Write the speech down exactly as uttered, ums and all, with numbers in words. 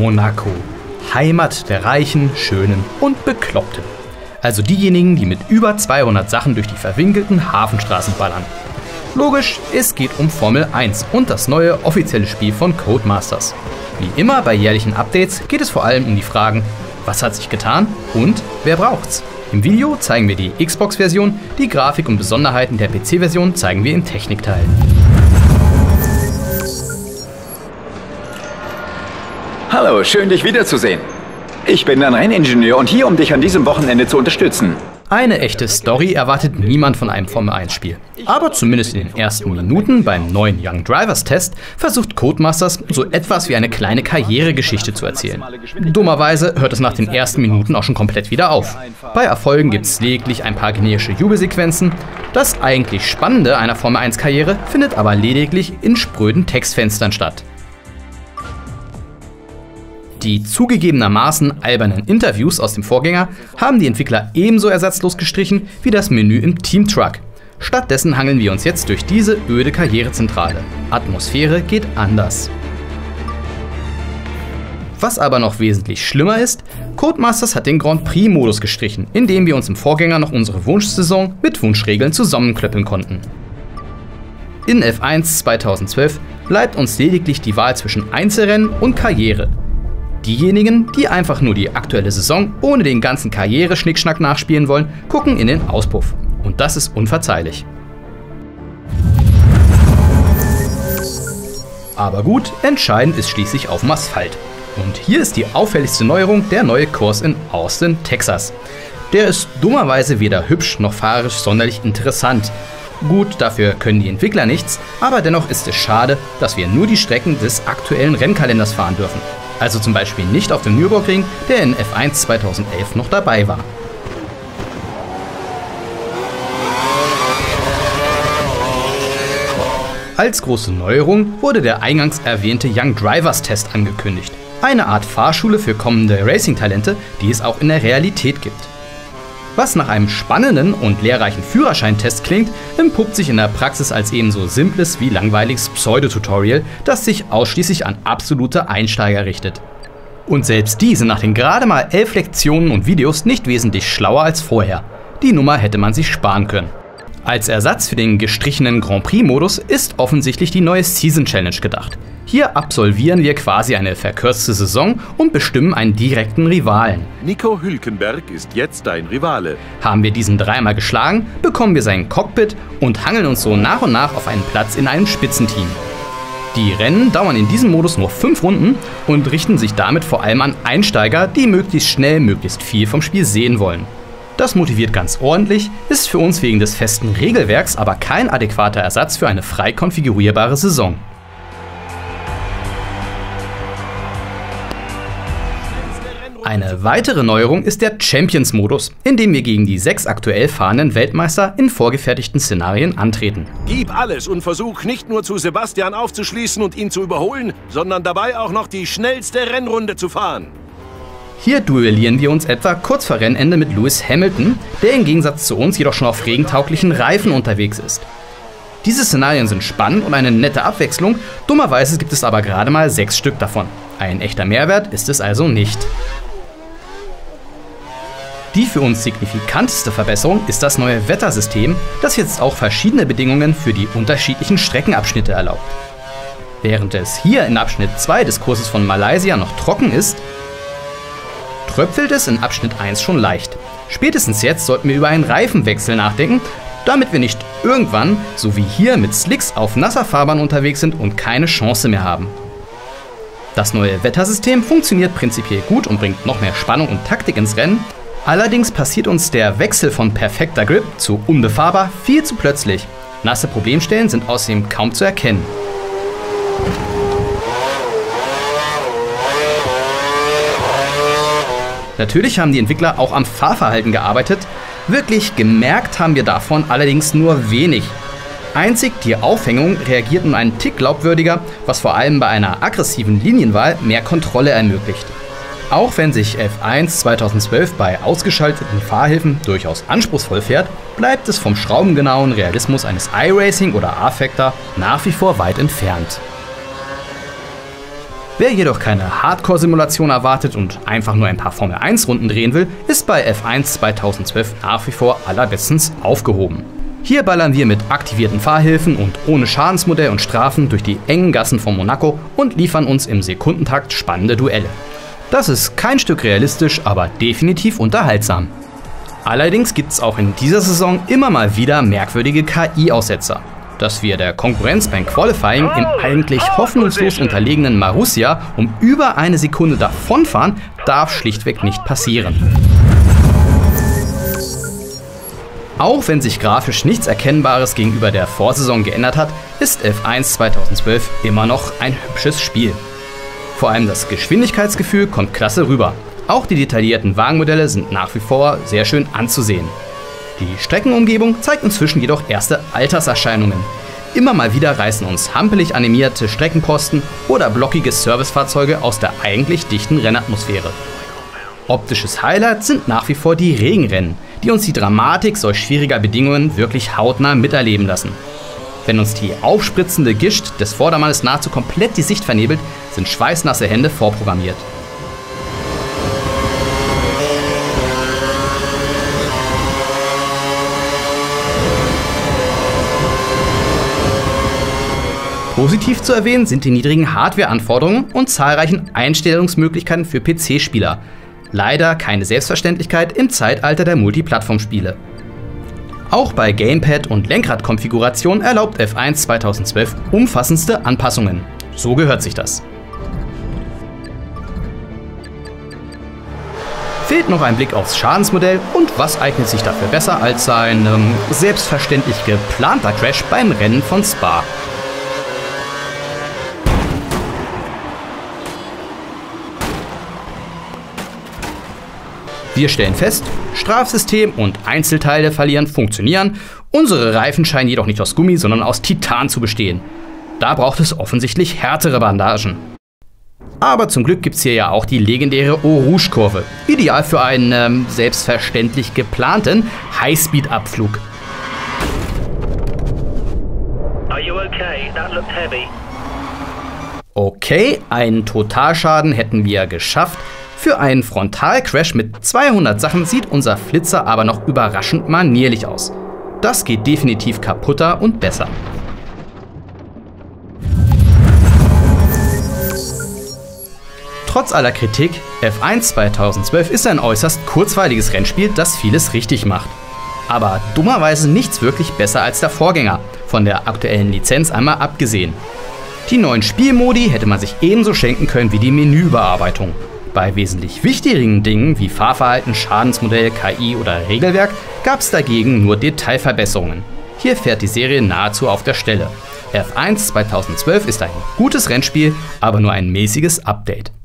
Monaco. Heimat der Reichen, Schönen und Bekloppten. Also diejenigen, die mit über zweihundert Sachen durch die verwinkelten Hafenstraßen ballern. Logisch, es geht um Formel eins und das neue offizielle Spiel von Codemasters. Wie immer bei jährlichen Updates geht es vor allem um die Fragen, was hat sich getan und wer braucht's? Im Video zeigen wir die Xbox-Version, die Grafik und Besonderheiten der P C-Version zeigen wir im Technikteil. Hallo, schön dich wiederzusehen. Ich bin ein Renningenieur und hier, um dich an diesem Wochenende zu unterstützen. Eine echte Story erwartet niemand von einem Formel eins Spiel. Aber zumindest in den ersten Minuten beim neuen Young Drivers Test versucht Codemasters so etwas wie eine kleine Karrieregeschichte zu erzählen. Dummerweise hört es nach den ersten Minuten auch schon komplett wieder auf. Bei Erfolgen gibt es lediglich ein paar generische Jubelsequenzen. Das eigentlich Spannende einer Formel eins Karriere findet aber lediglich in spröden Textfenstern statt. Die zugegebenermaßen albernen Interviews aus dem Vorgänger haben die Entwickler ebenso ersatzlos gestrichen wie das Menü im Team Truck. Stattdessen hangeln wir uns jetzt durch diese öde Karrierezentrale. Atmosphäre geht anders. Was aber noch wesentlich schlimmer ist, Codemasters hat den Grand Prix-Modus gestrichen, in dem wir uns im Vorgänger noch unsere Wunschsaison mit Wunschregeln zusammenklöppeln konnten. In F eins zweitausendzwölf bleibt uns lediglich die Wahl zwischen Einzelrennen und Karriere. Diejenigen, die einfach nur die aktuelle Saison ohne den ganzen Karriere-Schnickschnack nachspielen wollen, gucken in den Auspuff. Und das ist unverzeihlich. Aber gut, entscheidend ist schließlich auf dem Asphalt. Und hier ist die auffälligste Neuerung der neue Kurs in Austin, Texas. Der ist dummerweise weder hübsch noch fahrerisch sonderlich interessant. Gut, dafür können die Entwickler nichts, aber dennoch ist es schade, dass wir nur die Strecken des aktuellen Rennkalenders fahren dürfen. Also zum Beispiel nicht auf dem Nürburgring, der in F eins zweitausendelf noch dabei war. Als große Neuerung wurde der eingangs erwähnte Young Drivers Test angekündigt. Eine Art Fahrschule für kommende Racing-Talente, die es auch in der Realität gibt. Was nach einem spannenden und lehrreichen Führerscheintest klingt, entpuppt sich in der Praxis als ebenso simples wie langweiliges Pseudo-Tutorial, das sich ausschließlich an absolute Einsteiger richtet. Und selbst die sind nach den gerade mal elf Lektionen und Videos nicht wesentlich schlauer als vorher. Die Nummer hätte man sich sparen können. Als Ersatz für den gestrichenen Grand Prix-Modus ist offensichtlich die neue Season Challenge gedacht. Hier absolvieren wir quasi eine verkürzte Saison und bestimmen einen direkten Rivalen. Nico Hülkenberg ist jetzt dein Rivale. Haben wir diesen dreimal geschlagen, bekommen wir sein Cockpit und hangeln uns so nach und nach auf einen Platz in einem Spitzenteam. Die Rennen dauern in diesem Modus nur fünf Runden und richten sich damit vor allem an Einsteiger, die möglichst schnell möglichst viel vom Spiel sehen wollen. Das motiviert ganz ordentlich, ist für uns wegen des festen Regelwerks aber kein adäquater Ersatz für eine frei konfigurierbare Saison. Eine weitere Neuerung ist der Champions-Modus, in dem wir gegen die sechs aktuell fahrenden Weltmeister in vorgefertigten Szenarien antreten. Gib alles und versuch nicht nur zu Sebastian aufzuschließen und ihn zu überholen, sondern dabei auch noch die schnellste Rennrunde zu fahren. Hier duellieren wir uns etwa kurz vor Rennende mit Lewis Hamilton, der im Gegensatz zu uns jedoch schon auf regentauglichen Reifen unterwegs ist. Diese Szenarien sind spannend und eine nette Abwechslung, dummerweise gibt es aber gerade mal sechs Stück davon. Ein echter Mehrwert ist es also nicht. Die für uns signifikanteste Verbesserung ist das neue Wettersystem, das jetzt auch verschiedene Bedingungen für die unterschiedlichen Streckenabschnitte erlaubt. Während es hier in Abschnitt zwei des Kurses von Malaysia noch trocken ist, tröpfelt es in Abschnitt eins schon leicht. Spätestens jetzt sollten wir über einen Reifenwechsel nachdenken, damit wir nicht irgendwann, so wie hier, mit Slicks auf nasser Fahrbahn unterwegs sind und keine Chance mehr haben. Das neue Wettersystem funktioniert prinzipiell gut und bringt noch mehr Spannung und Taktik ins Rennen. Allerdings passiert uns der Wechsel von perfekter Grip zu unbefahrbar viel zu plötzlich. Nasse Problemstellen sind außerdem kaum zu erkennen. Natürlich haben die Entwickler auch am Fahrverhalten gearbeitet. Wirklich gemerkt haben wir davon allerdings nur wenig. Einzig die Aufhängung reagiert nun einen Tick glaubwürdiger, was vor allem bei einer aggressiven Linienwahl mehr Kontrolle ermöglicht. Auch wenn sich F eins zweitausendzwölf bei ausgeschalteten Fahrhilfen durchaus anspruchsvoll fährt, bleibt es vom schraubengenauen Realismus eines iRacing oder A-Factor nach wie vor weit entfernt. Wer jedoch keine Hardcore-Simulation erwartet und einfach nur ein paar Formel eins Runden drehen will, ist bei F eins zweitausendzwölf nach wie vor allerbestens aufgehoben. Hier ballern wir mit aktivierten Fahrhilfen und ohne Schadensmodell und Strafen durch die engen Gassen von Monaco und liefern uns im Sekundentakt spannende Duelle. Das ist kein Stück realistisch, aber definitiv unterhaltsam. Allerdings gibt es auch in dieser Saison immer mal wieder merkwürdige K I-Aussetzer. Dass wir der Konkurrenz beim Qualifying im eigentlich hoffnungslos unterlegenen Marussia um über eine Sekunde davonfahren, darf schlichtweg nicht passieren. Auch wenn sich grafisch nichts Erkennbares gegenüber der Vorsaison geändert hat, ist F eins zweitausendzwölf immer noch ein hübsches Spiel. Vor allem das Geschwindigkeitsgefühl kommt klasse rüber. Auch die detaillierten Wagenmodelle sind nach wie vor sehr schön anzusehen. Die Streckenumgebung zeigt inzwischen jedoch erste Alterserscheinungen. Immer mal wieder reißen uns hampelig animierte Streckenposten oder blockige Servicefahrzeuge aus der eigentlich dichten Rennatmosphäre. Optisches Highlight sind nach wie vor die Regenrennen, die uns die Dramatik solch schwieriger Bedingungen wirklich hautnah miterleben lassen. Wenn uns die aufspritzende Gischt des Vordermannes nahezu komplett die Sicht vernebelt, sind schweißnasse Hände vorprogrammiert. Positiv zu erwähnen sind die niedrigen Hardware-Anforderungen und zahlreichen Einstellungsmöglichkeiten für P C-Spieler. Leider keine Selbstverständlichkeit im Zeitalter der Multiplattform-Spiele. Auch bei Gamepad und Lenkradkonfiguration erlaubt F eins zweitausendzwölf umfassendste Anpassungen. So gehört sich das. Fehlt noch ein Blick aufs Schadensmodell und was eignet sich dafür besser als ein ähm, selbstverständlich geplanter Crash beim Rennen von Spa. Wir stellen fest, Strafsystem und Einzelteile verlieren funktionieren, unsere Reifen scheinen jedoch nicht aus Gummi, sondern aus Titan zu bestehen. Da braucht es offensichtlich härtere Bandagen. Aber zum Glück gibt es hier ja auch die legendäre Eau-Rouge-Kurve, ideal für einen ähm, selbstverständlich geplanten Highspeed-Abflug. Okay, einen Totalschaden hätten wir geschafft. Für einen Frontalcrash mit zweihundert Sachen sieht unser Flitzer aber noch überraschend manierlich aus. Das geht definitiv kaputter und besser. Trotz aller Kritik, F eins zweitausendzwölf ist ein äußerst kurzweiliges Rennspiel, das vieles richtig macht. Aber dummerweise nichts wirklich besser als der Vorgänger, von der aktuellen Lizenz einmal abgesehen. Die neuen Spielmodi hätte man sich ebenso schenken können wie die Menübearbeitung. Bei wesentlich wichtigeren Dingen wie Fahrverhalten, Schadensmodell, K I oder Regelwerk gab es dagegen nur Detailverbesserungen. Hier fährt die Serie nahezu auf der Stelle. F eins zweitausendzwölf ist ein gutes Rennspiel, aber nur ein mäßiges Update.